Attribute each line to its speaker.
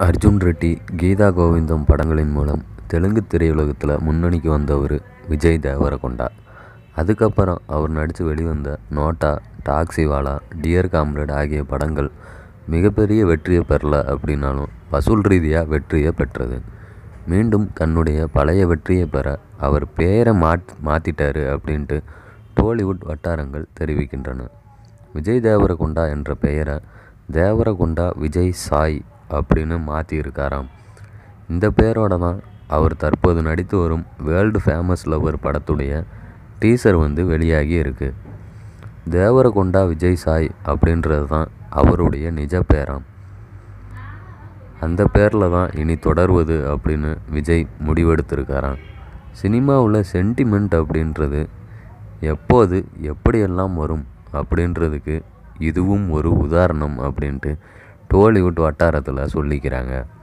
Speaker 1: அர்ஜுன் ரெட்டி, கீதா கோவிந்தம் படங்களின் மூலம் தெலுங்கு திரையுலகத்தில் முன்னணிக்கு வந்தவர் விஜய் தேவரகொண்டா. அதுக்கப்புறம் அவர் நடித்து வெளிவந்த நோட்டா, டாக்ஸிவாலா, டியர் காம்ரேட் ஆகிய படங்கள் மிகப்பெரிய வெற்றியை பெறல அப்படின்னாலும் வசூல் ரீதியாக வெற்றியை பெற்றது. மீண்டும் தன்னுடைய பழைய வெற்றியை பெற அவர் பெயரை மாற்றிட்டாரு அப்படின்ட்டு டோலிவுட் வட்டாரங்கள் தெரிவிக்கின்றன. விஜய் தேவரகொண்டா என்ற பெயரை தேவரகொண்டா விஜய் சாய் அப்படின்னு மாற்றியிருக்காராம். இந்த பேரோட தான் அவர் தற்போது நடித்து வரும் வேர்ல்டு ஃபேமஸ் லவர் படத்துடைய டீசர் வெளியாகி இருக்கு. தேவரகொண்டா விஜய் சாய் அப்படின்றது தான் அவருடைய நிஜ பேராம். அந்த பேரில் தான் இனி தொடர்வது அப்படின்னு விஜய் முடிவெடுத்திருக்காராம். சினிமாவில் சென்டிமெண்ட் அப்படின்றது எப்போது எப்படியெல்லாம் வரும் அப்படின்றதுக்கு இதுவும் ஒரு உதாரணம் அப்படின்ட்டு டோலிவுட் வட்டாரத்தில் சொல்லிக்கிறாங்க.